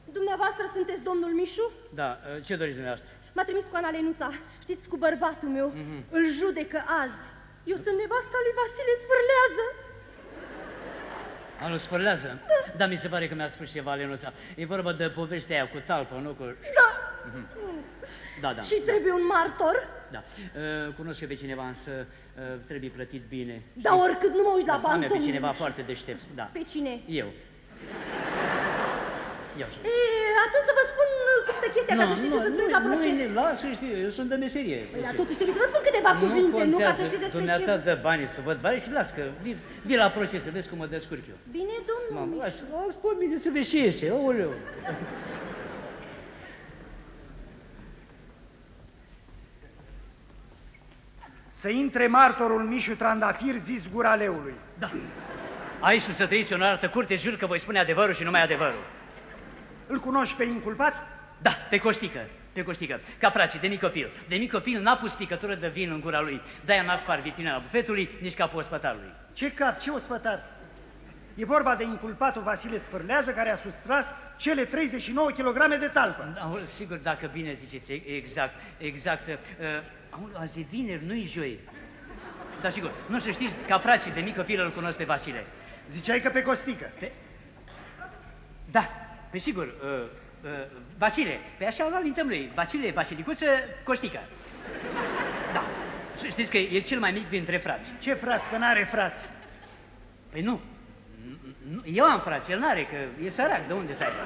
Dumneavoastră sunteți domnul Mișu? Da, ce doriți dumneavoastră? M-a trimis cu Ana Lenuța. Știți, cu bărbatul meu. Îl judecă azi. Eu sunt nevasta lui Vasile Sfârlează. Anu Sfârlează? Da, mi se pare că mi-a spus ceva, Lenuța. E vorba de povestea aia cu talpă, nu cu... Da. Da. Și trebuie un martor? Da. Cunosc eu pe cineva, însă trebuie plătit bine. Dar oricât nu mă uit la bani, Am pe cineva foarte deștept, da. Pe cine? Eu. Atunci să vă spun cum stă chestia, ca să știți să spuneți la proces. Nu, lasă, știu, eu sunt de meserie. Dar totuși trebuie să vă spun câteva cuvinte, nu ca să știți despre ce... Dumneata dă banii să văd banii și las că vii la proces să vezi cum mă descurc eu. Bine, domnul Mișu. Las pe mine să vezi ce iese, aoleu. Să intre martorul Mișu Trandafir, zis Gura Leului. Da. Aici să trăiți în o altă curte, jur că voi spune adevărul și numai adevărul. Îl cunoști pe inculpat? Da, pe Costică. Pe Costică, ca frații, de mic copil. De mic copil n-a pus picătură de vin în gura lui. De-aia n-a spart vitrina bufetului, nici capul ospătarului. Ce cap, ce ospătar? E vorba de inculpatul Vasile Sfârlează, care a sustras cele 39 kg de talpă. Aoleu, sigur, dacă bine ziceți, exact. Azi e vineri, nu-i joi. Dar sigur, nu să știți, ca frații, de mic copil îl cunosc pe Vasile. Ziceai că pe Costică. Da, pe sigur, Vasile, pe așa l-am lintăm lui, Vasile, Vasilicuță, Costică. Da, știți că e cel mai mic dintre frați. Ce frați, că n-are frați? Păi nu, eu am frați, el n-are, că e sărac, de unde să aibă?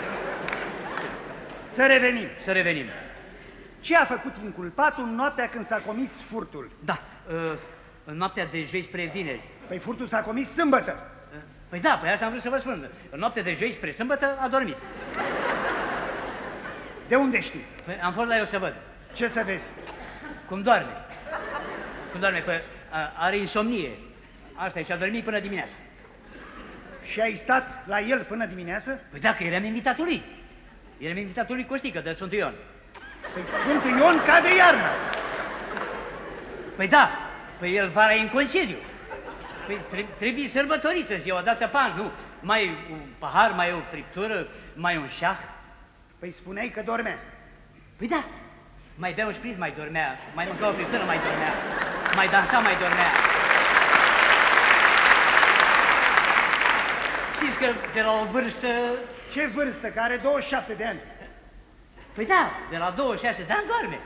Să revenim. Ce a făcut inculpatul în noaptea când s-a comis furtul? Da, în noaptea de joi spre vineri. Păi furtul s-a comis sâmbătă. Păi da, păi asta am vrut să vă spun. În noaptea de joi spre sâmbătă a dormit. De unde știi? Păi am fost la el să văd. Ce să vezi? Cum doarme. Păi are insomnie. Asta e, și a dormit până dimineața. Și ai stat la el până dimineață? Păi da, că eram invitatul lui. Eram invitatul lui Costică, de Sfântul Ion. Păi Sfântul Ion cade iarna. Păi da, păi el vara e în concediu. Păi trebuie sărbătorită ziua, dată pe an, nu? Mai un pahar, mai o friptură, mai un șah. Păi spuneai că dormea. Păi da, mai bea un șpriț, mai dormea, mai mânca o friptură, mai dormea, mai dansa, mai dormea. Știți că de la o vârstă... Ce vârstă? Că are 27 de ani. Păi da, de la 26 de ani doarme.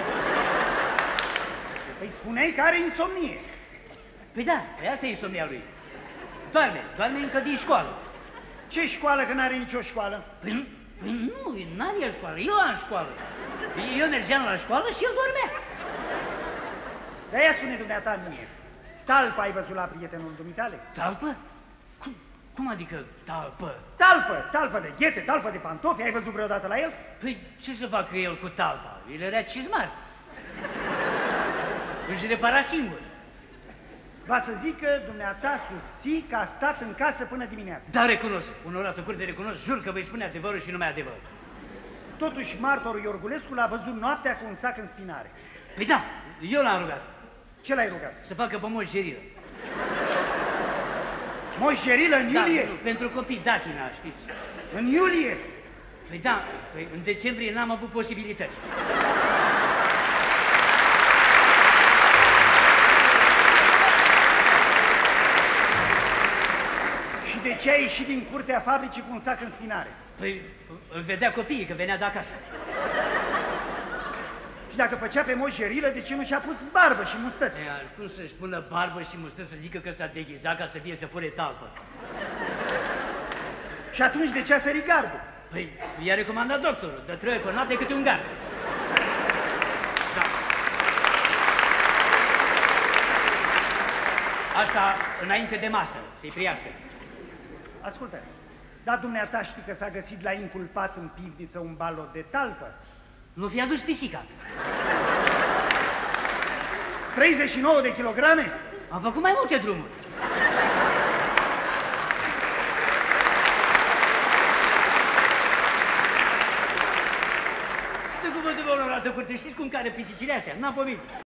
Păi spuneai că are insomnie. Păi da, păi asta e insomnia lui. Doarme încă din școală. Ce școală, că n-are nicio școală? Păi nu, n-are el școală, eu am școală. Eu mergeam la școală și el dormea. Dar ia spune dumneata mie, talpă ai văzut la prietenul dumitale? Talpă? Cum adică talpă? Talpă de ghete, talpă de pantofi, ai văzut vreodată la el? Păi ce să facă el cu talpa? El era cizmar. Își repara singur. Va să zic că dumneata susții că a stat în casă până dimineață. Da, recunosc. Onorată curte, recunosc, jur că voi spune adevărul și numai adevărul. Totuși, martorul Iorgulescu l-a văzut noaptea cu un sac în spinare. Păi da, eu l-am rugat. Ce l-ai rugat? Să facă pe moșgerilă. Moșgerilă în iulie? Da, pentru copii, datina, știți. În iulie? Păi da, păi în decembrie n-am avut posibilități. Și de ce ai ieșit din curtea fabricii cu un sac în spinare? Păi îl vedea copiii, că venea de acasă. Și dacă făcea pe moșgerilă, de ce nu și-a pus barbă și mustăți? Cum să-și pună barbă și mustăți să zică că s-a deghizat ca să fie să fure talpă? Și atunci de ce a sărit gardul? Păi i-a recomandat doctorul, de 3 ori pe noapte câte un gard. Da. Asta înainte de masă, să-i priască. Ascultă, dar dumneata știi că s-a găsit la inculpat în pivniță un balot de talpă? Nu fi adus pisica. 39 de kilograme? Am făcut mai multe drumuri. De cuvântul meu, onorată curte, știți cum care pisicile astea? N-am pomenit.